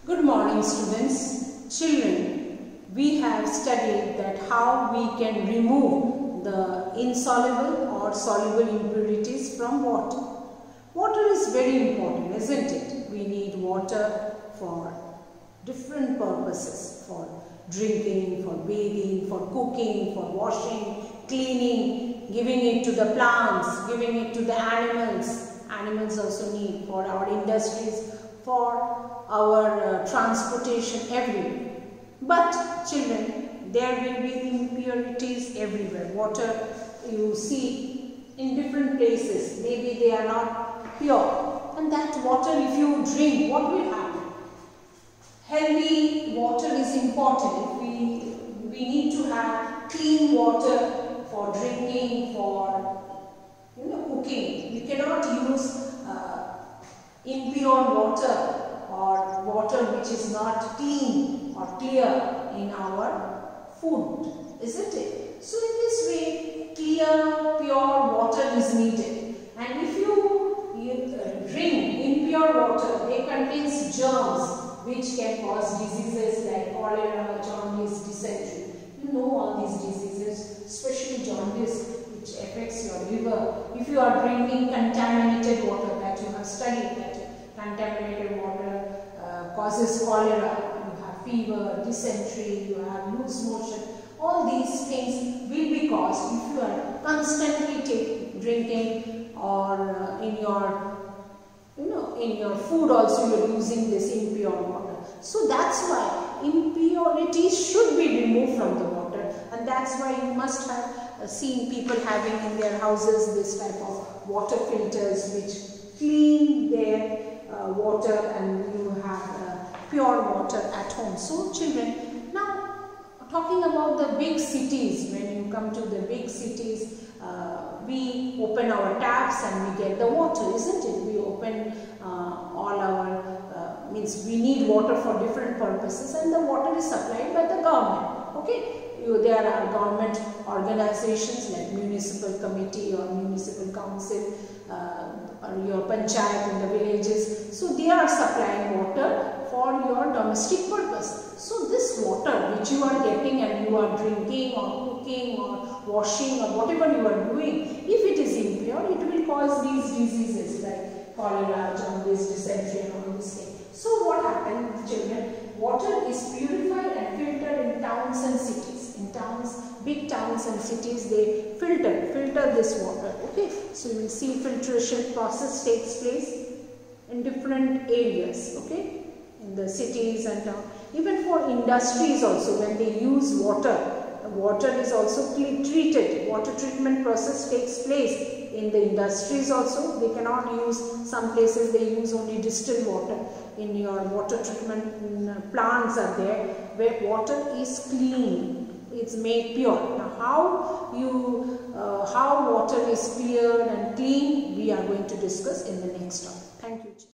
Good morning, students. Children, we have studied that how we can remove the insoluble or soluble impurities from water. Water is very important, isn't it? We need water for different purposes, for drinking, for bathing, for cooking, for washing, cleaning, giving it to the plants, giving it to the animals. Animals also need for our industries, for our transportation, everywhere. But children, there will be impurities everywhere. Water you see in different places, maybe they are not pure, and that water if you drink, what will happen? Healthy water is important. We need to have clean water for drinking, for cooking. You cannot use impure water or water which is not clean or clear in our food, isn't it? So in this way, clear, pure water is needed. And if you drink impure water, they contains germs which can cause diseases like cholera, jaundice, dysentery. You know all these diseases, especially jaundice, which affects your liver. If you are drinking contaminated water, that you have studied that contaminated water causes cholera, you have fever, dysentery, you have loose motion. All these things will be caused if you are constantly drinking, or in your food also you are using this impure water. So that's why impurities should be removed from the water, and that's why you must have seen people having in their houses this type of water filters which clean their water, and you have pure water at home. So children, now talking about the big cities, when you come to the big cities, we open our taps and we get the water, isn't it? We open all our, means we need water for different purposes, and the water is supplied by the government, okay? There are government organizations like municipal committee or municipal council, or your panchayat in the villages. So they are supplying water for your domestic purpose. So this water which you are getting and you are drinking or cooking or washing or whatever you are doing, if it is impure, it will cause these diseases like cholera, jaundice, dysentery and all these things. So what happens, children? Water is purified and filtered in towns and cities. In towns, big towns and cities, they filter this water. Okay, so you will see filtration process takes place in different areas. Okay, in the cities and town. Even for industries also, when they use water, water is also treated. Water treatment process takes place in the industries also. They cannot use, some places they use only distilled water. In your water treatment plants are there where water is clean, it's made pure. Now how water is cleared and clean, we are going to discuss in the next talk. Thank you.